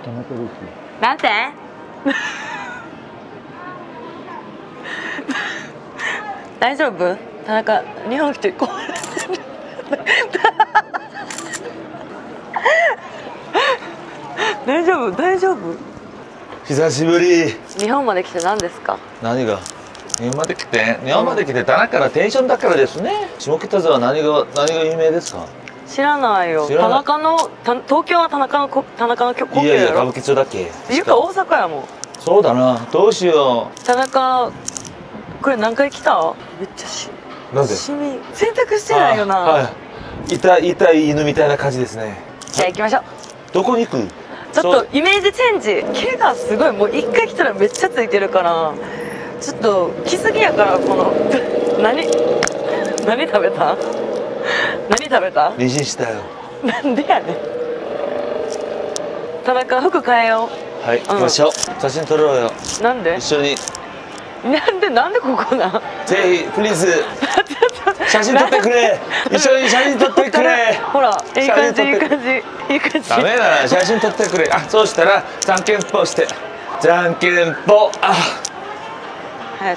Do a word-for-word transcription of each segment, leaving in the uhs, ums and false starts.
田中です。 なんて大丈夫？田中、日本来て壊れてる大丈夫？大丈夫？ 久しぶり。 日本まで来て何ですか？ 何が？日本まで来て日本まで来て田中からテンションだからですね。下北沢は何が何が有名ですか？ 知らないよ。田中のた東京は田中のこ田中の故郷やろ。 いやいや歌舞伎町だっけ？ いうか大阪やもん。 そうだな。どうしよう。田中これ何回来た？めっちゃしなぜ？ シミ洗濯してないよな。 はい。痛い痛い犬みたいな感じですね。 じゃあ行きましょう。 どこに行く？ ちょっとイメージチェンジ。毛がすごいもう一回来たらめっちゃついてるから。ちょっと来すぎやからこの何何食べた？何食べた？ 妊娠したよ。 なんでやねん。田中服変えよう。はい、行きましょう。写真撮ろうよ。 なんで？ 一緒に。 なんでなんでここな？ ぜひプリーズ。写真撮ってくれ。一緒に写真撮ってくれ。 ほら、いい感じいい感じいい感じ。 ダメだな、写真撮ってくれ。あ、そうしたらじゃんけんぽして。じゃんけんぽ。あ。 はい、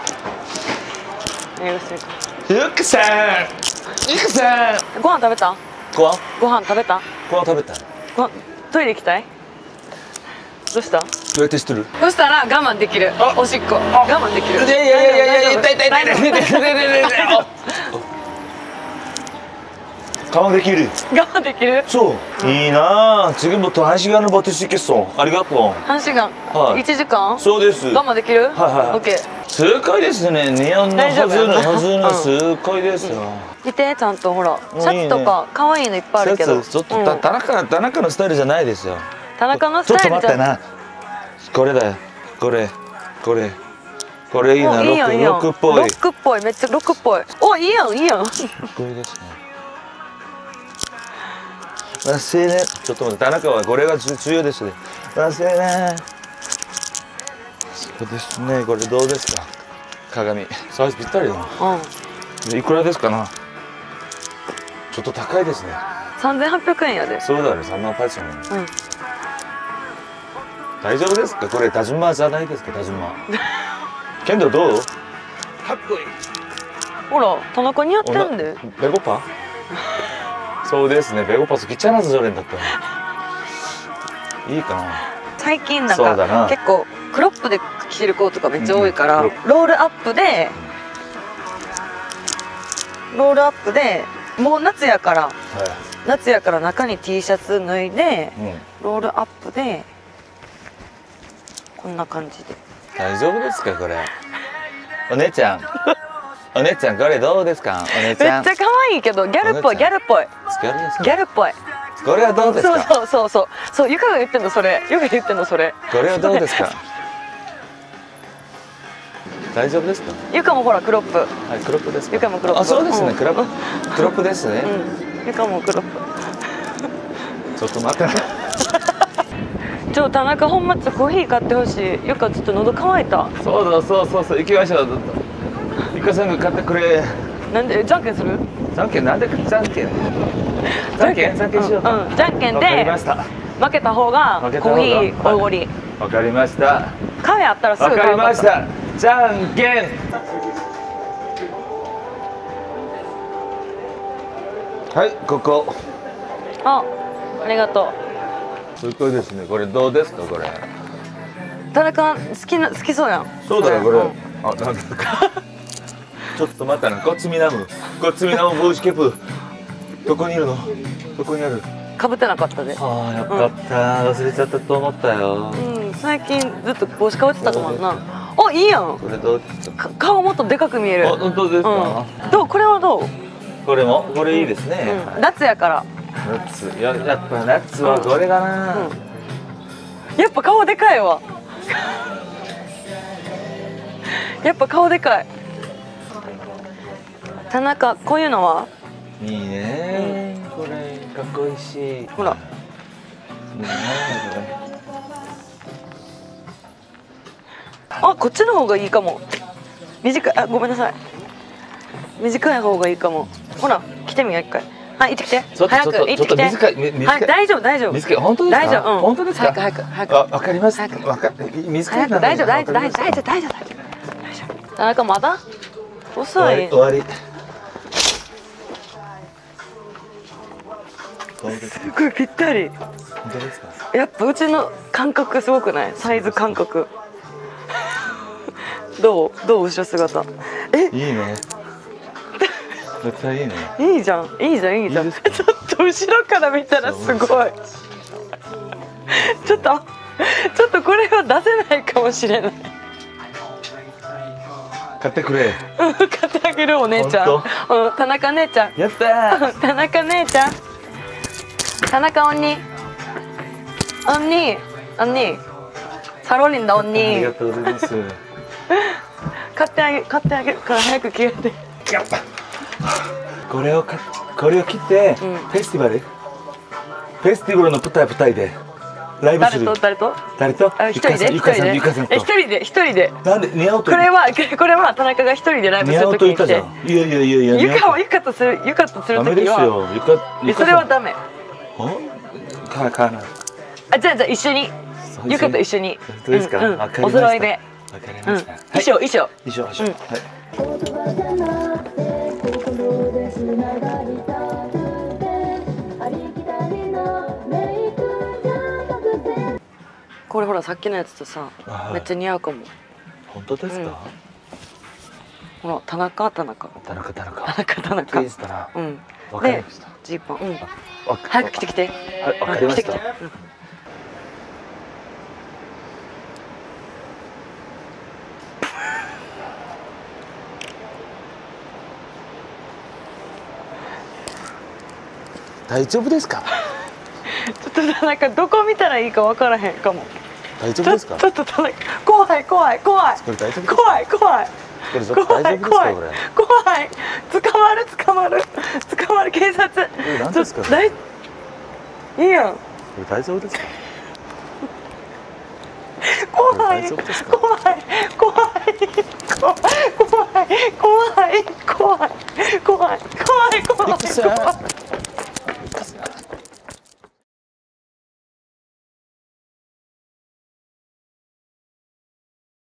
英語してるか。 ゆくさん、ゆくさん。 ご飯食べた？ ご飯？ ご飯食べた？ ご飯食べた。 ご飯トイレ行きたい？どうした？ どうやってしてる？ そしたら我慢できる。おしっこ我慢できる。 いやいやいやいや痛い痛い痛い痛い痛い痛い痛い痛い。我慢できる。 我慢できる。 そう。いいな。지금부터 한 시간을 버틸 수 있겠어。ありがとう。 半時間。はい。一時間？ そうです。 我慢できる？ はいはい。 オッケー。 正解ですね。日本のはずのはずの正解ですよ。 見てちゃんとほらシャツとか可愛いのいっぱいあるけど。 ちょっと田中田中のスタイルじゃないですよ。 田中のスタイルじゃ。 ちょっと待ってな。これだよ。これこれこれいいな。ロックロックっぽい。 ロックっぽい。めっちゃロックっぽい。お、いいやんいいやん。 これですね。忘れちょっと待って、田中はこれが重要ですね。忘れね。そうですね。これどうですか？鏡サイズぴったりだな。うん。いくらですかな？ちょっと高いですね。 三千八百円やで。 そうだね。三万八千円。うん。大丈夫ですか？これダジュマじゃないですか？ダジュマ。けどどう？かっこいい。 ほら、田中似合ってんで。 ベゴパ？そうですね。ベゴパス귀찮아서저랬다った。いいかな。 最近なんか結構クロップで着る子とかめっちゃ多いから、ロールアップでロールアップでもう夏やから、夏やから中に T シャツ脱いで、ロールアップでこんな感じで。 大丈夫ですかこれ？お姉ちゃん。お姉ちゃんこれどうですか？お姉ちゃん。 めっちゃ可愛いけどギャルっぽいギャルっぽい。ギャルっぽい。 これはどうですか？ そうそうそうそう。ゆかが言ってんのそれ。ゆかが言ってんのそれ。 これはどうですか？大丈夫ですか？ ゆかもほらクロップ。 はい、クロップですか？ ゆかもクロップ。 あ、そうですね。クロップ。クロップですね。 ゆかもクロップ。 ちょっと待ってな。 ちょ、田中ほんまちょコーヒー買ってほしい。ゆかちょっと喉乾いた。 そうだそうそうそう。行きましょう。ゆかさんが買ってくれ。 なんでじゃんけんする？ じゃんけんなんでじゃんけん？じゃんけんじゃんけんしようか。 うん、じゃんけんで負けた方がコーヒーおごり。 わかりました。 カフェあったらすぐ買う。わかりました。じゃんけん。はい、ここ。 あ、ありがとう。すごいですね。これどうですかこれ？ 田中好きな好きそうやん。 そうだよこれ。あ、なんですか。ちょっと待ったな。こっちみなむ。こっちみなむ帽子キャップ。どこにいるの？どこにある？ かぶってなかったで。 ああ、よかった、うん、忘れちゃったと思ったよ。 うん、最近ずっと帽子かぶってたかもな。あ、いいやん。 これどうですか？ 顔もっとでかく見える。 あ、本当ですか？ うん、どう？これはどう？ これもこれいいですね。 うん、夏やから。 夏ややっぱ夏はこれかな。 うんうん、やっぱ顔でかいわ。やっぱ顔でかい。田中こういうのは？ いいね、うん、これかっこいいし。 ほら。あ、こっちの方がいいかも。短い、あ、ごめんなさい。短い方がいいかも。ほら、着てみよう一回。 はい行ってきてちょっと早く行ってきてちょっと短いみ短いはい大丈夫大丈夫短い本当ですか？ 大丈夫うん本当ですか？ 早く早く早くあ、わかります。 早くわか短い早く大丈夫大丈夫大丈夫大丈夫大丈夫大丈夫大丈夫田中まだ遅終わりい終わり。どうですか？ すごいぴったり本当ですか？ やっぱうちの感覚すごくないサイズ感覚どうどう後ろ姿えいいね。めっちゃいいね。 いいじゃんいいじゃんいいじゃんいいですかちょっと後ろから見たらすごいちょっとちょっとこれは出せないかもしれない買ってくれ。 うん買ってあげるお姉ちゃん本うん田中姉ちゃんやったー。 田中姉ちゃん田中언니 언니 언니 잘 어울린다 ありが 언니 とうございます。 買ってあげ買ってあげるから早く着替えてこれをかこれを切って、 うんフェスティバルフェスティバルの舞台舞台でライブす誰る。 と誰と誰と？ あ一人で一ゆかさん人でゆかさんとえ一人で一人でなんで似合うとこれはこれは田中が一人でライブす似合うるときに来てと言ったじゃん。いやいやいやいや。 ゆかを似合うゆかとするゆかとすとダメるときはですよ。ゆかゆかそれはダメお？かかな。 あじゃあじゃあ一緒にそうゆかと一緒に本当ですか？ うんうんわかりましたお揃いでわかりうんました。 衣装衣装衣装衣装。 うんはい。 これほらさっきのやつとさはいめっちゃ似合うかも本当ですか？ ほら田中田中田中田田中。 中田いい中ですかな。 うんわかりでました。 ジーパンうんわ早く着てきてはいわかりましたうん着てき。てうん大丈夫ですか？ ちょっと田中どこ見たらいいかわからへんかもちょ大丈夫ですか？ ちょっと田中怖い怖い怖いこれ大丈夫ですか？ 怖い怖いこれちょっと怖大丈夫ですか？ い怖いこれ。 怖い捕まる捕まる捕まる警察れ何ですかちょ大いいやんこれ大丈夫ですか？ 怖い大丈夫ですか？ 怖い怖い怖い